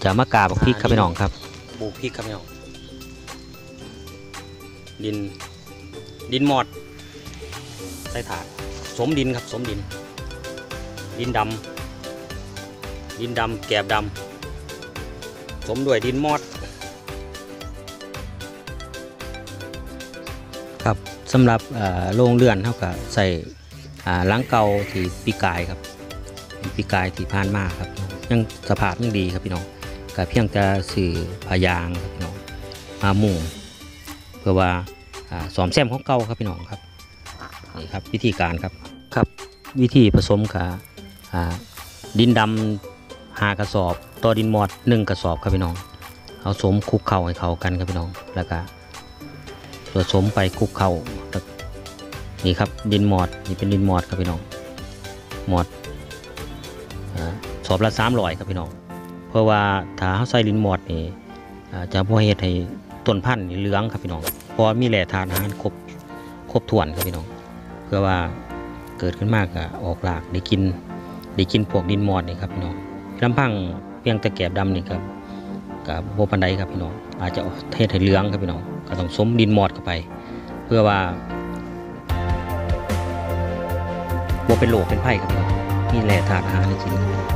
จะมากาบักพริกครับพี่น้องครับปลูกพริกครับพี่น้องดินหมอดใส่ถาดสมดินครับสมดินดำแกบดำสมด้วยดินมอดครับสำหรับโรงเรือนเท่ากับใส่ล้างเก่าที่ปีกายครับปีกายที่ผ่านมาครับยังสภาพยังดีครับพี่น้องก็เพียงแต่สื่อพยางครับพี่น้องมามุ่งเพื่อว่าสอมแซมของเก่าครับพี่น้องครับนี่ครับวิธีการครับวิธีผสมกับดินดำ5 กระสอบต่อดินมอด1 กระสอบครับพี่น้องเอาสมคลุกเข้าให้เข้ากันครับพี่น้องแล้วก็ผสมไปคลุกเข้านี่ครับดินมอดนี่เป็นดินมอดครับพี่น้องมอดสอบละ300ครับพี่น้องเพราะว่าถ้าเขาใส่ดินมอดนี่จะพอเฮ็ดให้ต้นพันธุ์เหลืองครับพี่น้องเพราะมีแหล่ธาตุอาหารครบถ้วนครับพี่น้องเพื่อว่าเกิดขึ้นมากออกหลากได้กินพวกดินมอดนี่ครับพี่น้องลำพังเพียงตะแกบดำนี่ครับกับโบปันไดครับพี่น้องอาจจะเทศให้เหลืองครับพี่น้องก็ต้องสมดินมอดเข้าไปเพื่อว่าโบเป็นโรคเป็นไข้ครับพี่น้องนี่แหละธาตุอาหารจริงๆ